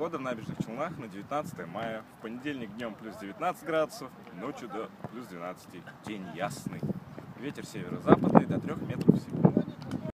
Погода в Набережных Челнах на 19 мая. В понедельник днем плюс 19 градусов, ночью до плюс 12. День ясный. Ветер северо-западный до 3 метров в секунду.